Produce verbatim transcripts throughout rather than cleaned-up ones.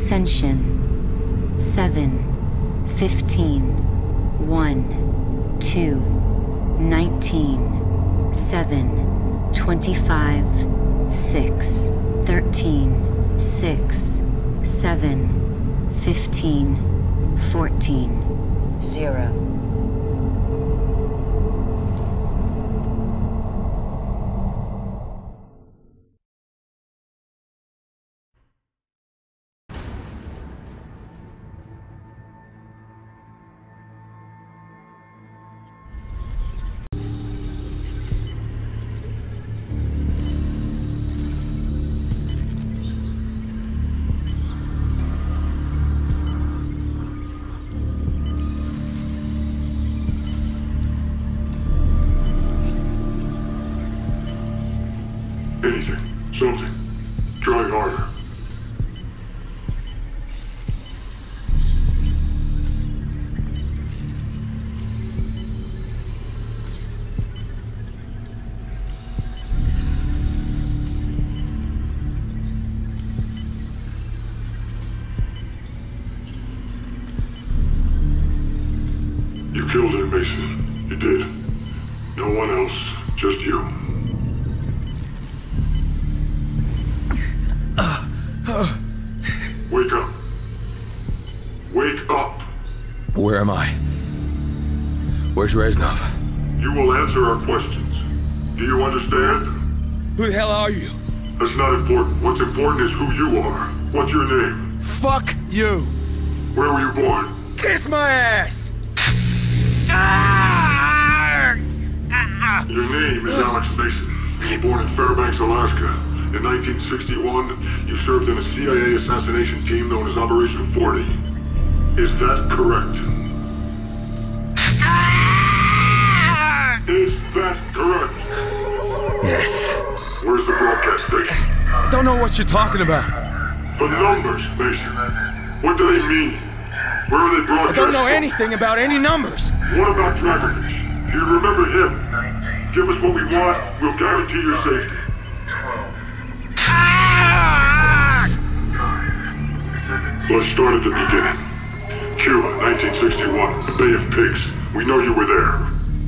Ascension. seven. fifteen. one. two. nineteen. seven. twenty-five. six. thirteen. six. seven. fifteen. fourteen. zero. Anything. Something. Try harder. You killed him, Mason. You did. No one else. Just you. Wake up. Wake up. Where am I? Where's Reznov? You will answer our questions. Do you understand? Who the hell are you? That's not important. What's important is who you are. What's your name? Fuck you! Where were you born? Kiss my ass! Ah! Ah! Your name is Alex Mason. You were born in Fairbanks, Alaska. In nineteen sixty-one, you served in a C I A assassination team known as Operation forty. Is that correct? Ah! Is that correct? Yes. Where's the broadcast station? Don't know what you're talking about. The numbers, Mason. What do they mean? Where are they broadcast? I don't know from? anything about any numbers. What about Dragovich? Do you remember him? Give us what we want, we'll guarantee your safety. Let's start at the beginning. Cuba, nineteen sixty-one, the Bay of Pigs. We know you were there.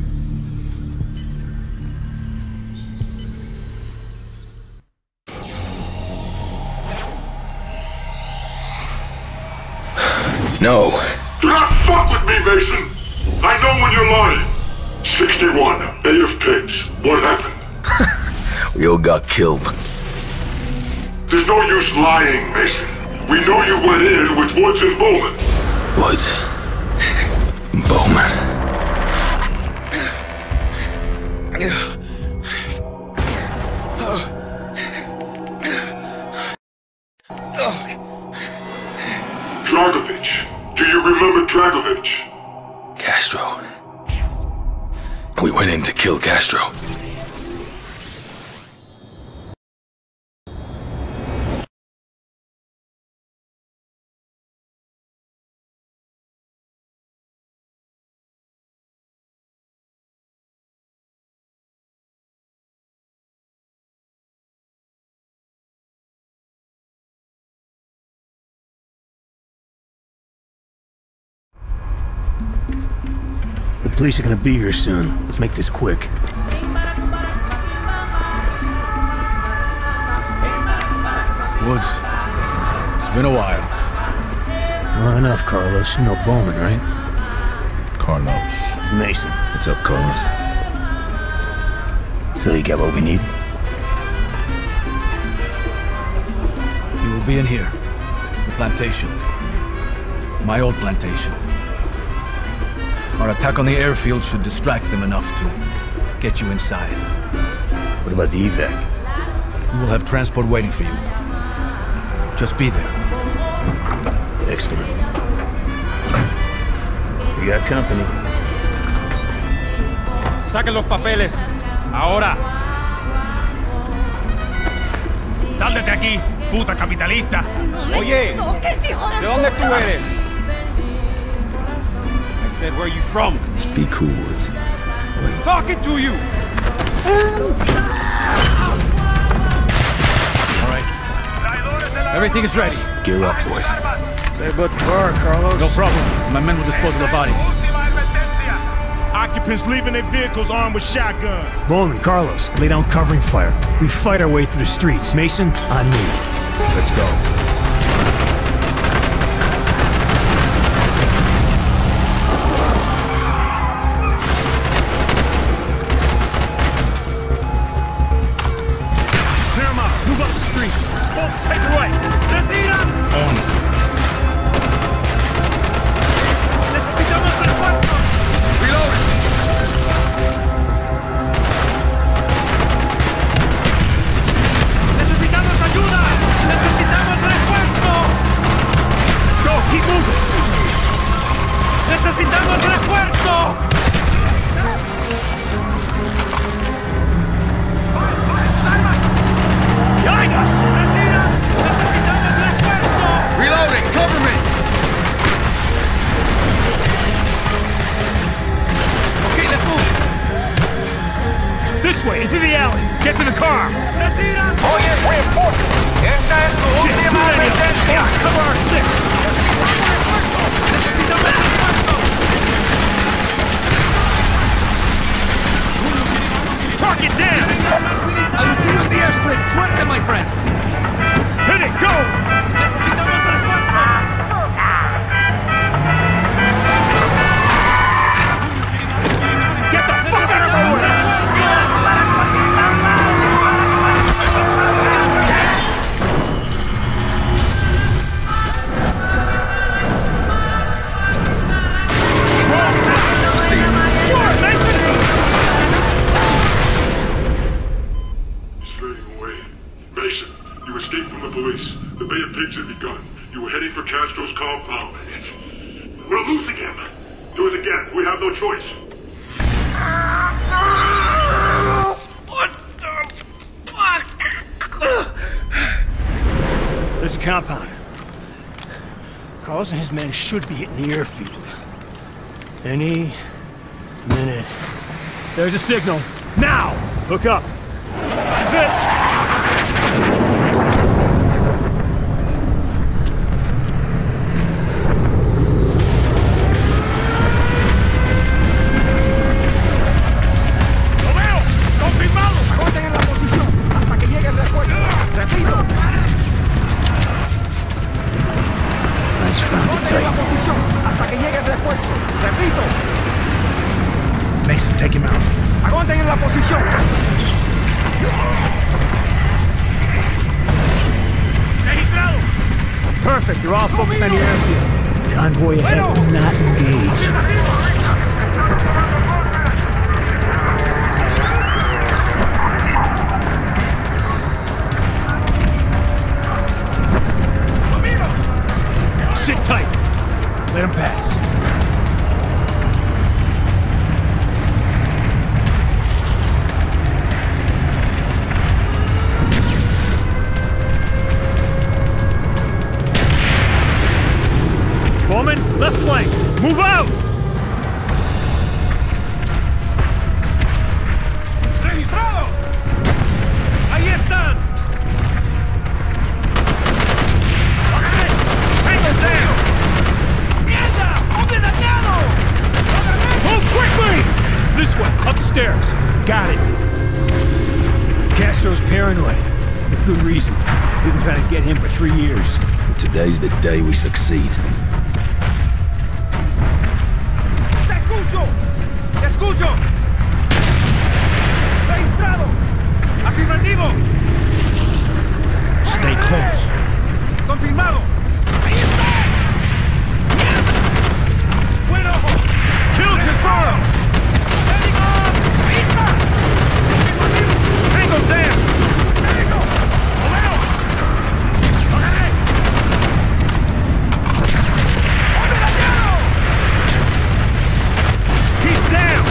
No. Do not fuck with me, Mason! I know when you're lying. sixty-one, Bay of Pigs. What happened? We all got killed. There's no use lying, Mason. We know you went in with Woods and Bowman. Woods. Bowman. Dragovich. Do you remember Dragovich? Castro. We went in to kill Castro. The police are gonna be here soon. Let's make this quick. Woods. It's been a while. Well, enough, Carlos. You know Bowman, right? Carlos. It's Mason. What's up, Carlos? So you got what we need? You will be in here. The plantation. My old plantation. Our attack on the airfield should distract them enough to get you inside. What about the evac? We will have transport waiting for you. Just be there. Excellent. We got company. Saquen los papeles. Ahora. Sal de aquí, puta capitalista. Oye, ¿de dónde tú eres? I said, where are you from? Just be cool, Woods. Wait. Talking to you. All right. Everything is ready. Gear up, boys. Say about the car, Carlos. No problem. My men will dispose of the bodies. Occupants leaving their vehicles armed with shotguns. Bowman, Carlos, lay down covering fire. We fight our way through the streets. Mason, on me. Let's go. Move up the street. Oh, take it away. On. Necesitamos refuerzos. Reloading. Necesitamos ayuda. Necesitamos refuerzo. Go, keep moving. Necesitamos refuerzo. Behind us! Reloading. Cover me. Okay, let's move. This way, into the alley. Get to the car. Oye, reinforcement. Esta es su Shit, última too many of them. advertencia. Yeah, cover our six. Target down. I will see you at the airstrip. Suerte, my friends. Hit it, go. Get the fuck out of our way. The Bay of Pigs had begun. You were heading for Castro's compound. We're losing him. Do it again. We have no choice. What the fuck? This compound. Carlos and his men should be hitting the airfield. Any minute. There's a signal. Now! Hook up. This is it. Nice front to take. Mason, take him out. Aguanten en la posición. Perfect, they're all focused on the airfield. Convoy ahead, do not engage. Sit tight. Let him pass. Bowman, left flank. Move out! ¡Registrado! ¡Ahí están! Move quickly! This way, up the stairs. Got it. Castro's paranoid. With good reason. We've been trying to get him for three years. And today's the day we succeed. ¡Te escucho! ¡Te escucho! ¡Registrado! ¡Afirmativo! Stay close. ¡Confirmado! ¡Ahí está! ¡Buen ojo! ¡Kill confirmed! ¡Heading on! ¡Ahí está! ¡Tango down! ¡Tango! ¡Lo veo! ¡Lo agarré! ¡Hombre dañado! He's down!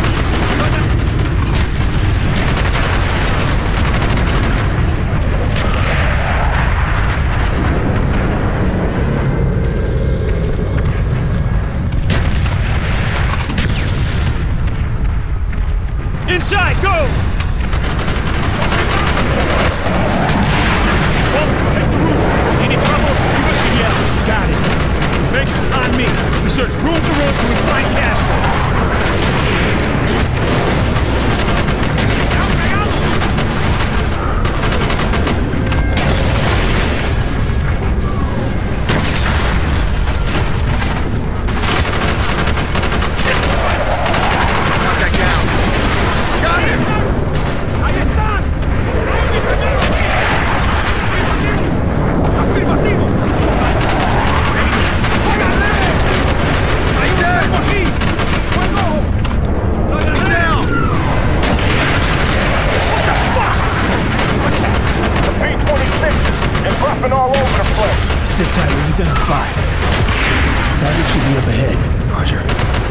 within five. Target should be up ahead. Roger.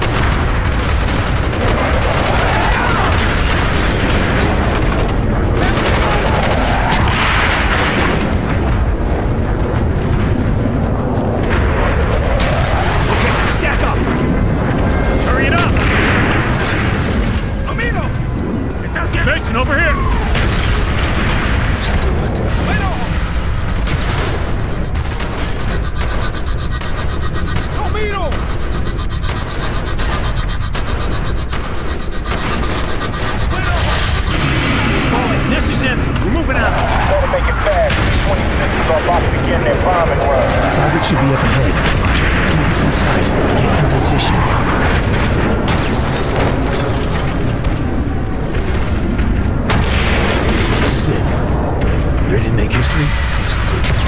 Okay, stack up. Hurry it up. Amigo! Mason, over here! Let's do it. Bowman, this is empty. We're moving out. Better make it fast. twenty-six is about to begin their bombing run. Target should be up ahead. Roger. Move inside. Get in position. This is it. Ready to make history? Let's do it.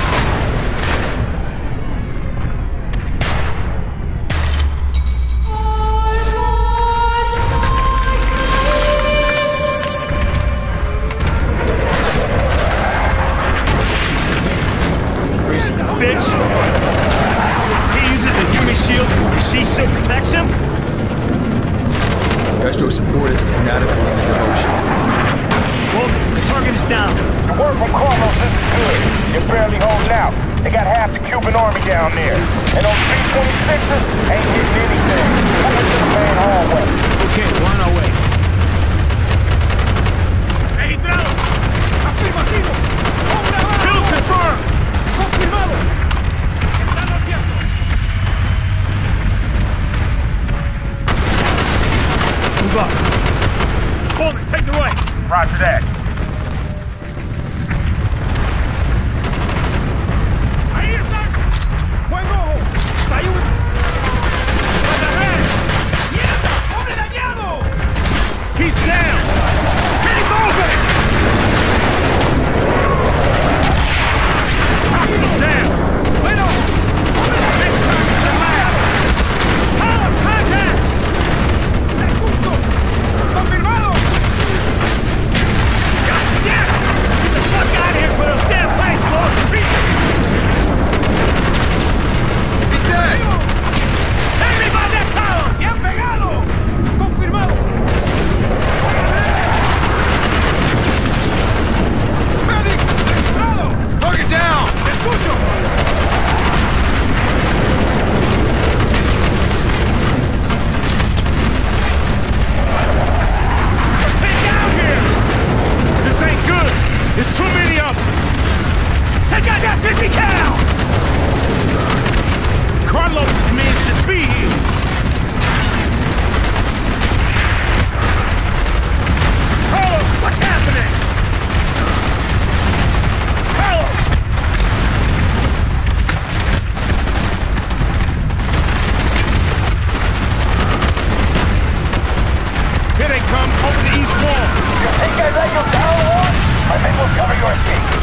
Bitch! He uses the human shield, she still protects him? Castro's supporters are fanatical in their devotion to him. Well, the target is down. The word from Carlos isn't good. They're barely holding out. They got half the Cuban army down there. And those B twenty-sixes ain't getting anything. Coming to the main hallway. Okay, we're on our way. ¡Hey, Trado! ¡Afirmativo! ¡Hombre abajo! Kill confirmed! ¡Confirmado! ¡Están haciendo! Move up. Bowman, take the right. Roger that. ¡Ahí están! ¡Buen ojo! ¡Está ahí un... ¡Mierda! ¡Hombre dañado! He's down! Keep moving! Hostiles down! ¡Bueno! ¡Hombre! This time is the last! Power, contact! ¡Te escucho! ¡Confirmado! God damn it! Get the fuck out of here for those damn planes, boys! ¡He's dead! Everybody that column! ¡Me han pegado! ¡Confirmado! ¡Medic! ¡Registrado! Target down! ¡Te escucho! Get down here! This ain't good! There's too many of them! Take out that fifty cal! Carlos's men should be here! Carlos, what's happening? Carlos! Here they come, over the east wall! You think I let you down, Lord? I think we'll cover your escape.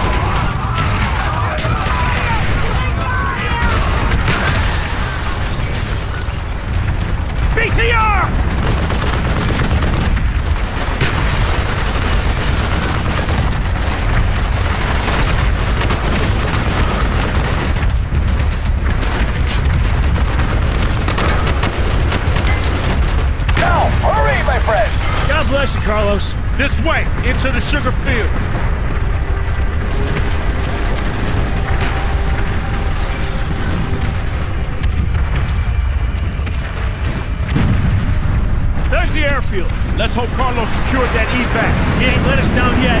B T R! Now, hurry, my friend! God bless you, Carlos. This way, into the sugar field! There's the airfield. Let's hope Carlos secured that evac. He ain't let us down yet.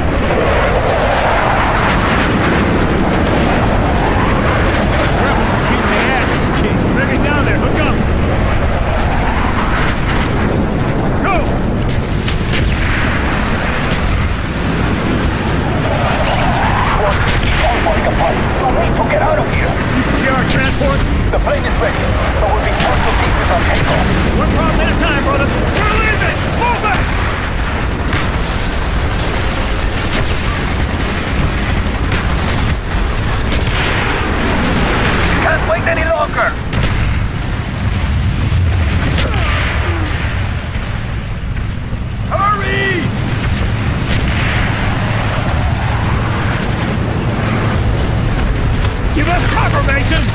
Rebels are beating their asses, King. Bring it down there. Hook up. Go! We took it out of here. You secure our transport? The plane is ready, so we'll be careful pieces on takeoff. One problem at a time, brother. We're leaving! Move it! formation!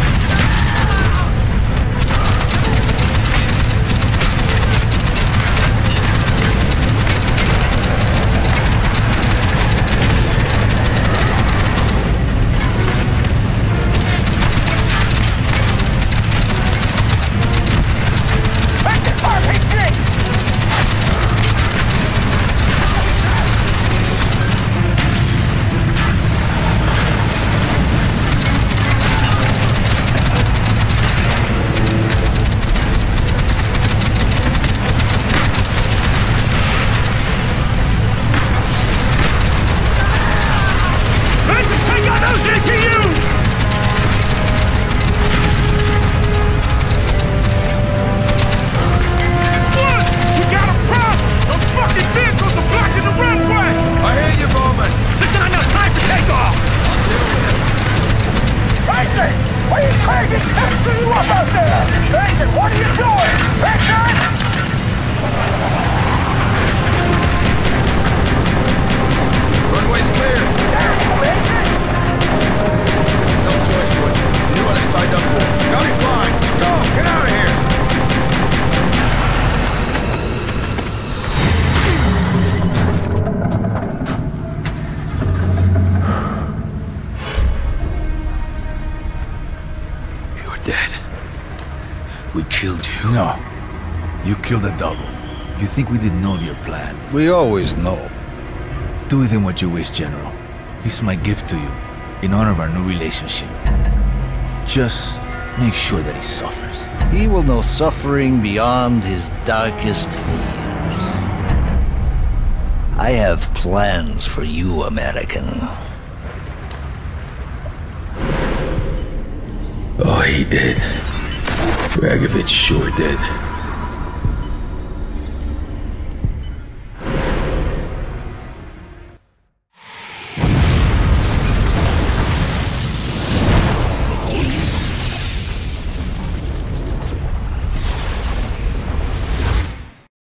No. You killed a double. You think we didn't know of your plan? We always know. Do with him what you wish, General. He's my gift to you, in honor of our new relationship. Just make sure that he suffers. He will know suffering beyond his darkest fears. I have plans for you, American. Oh, he did. Dragovich sure did.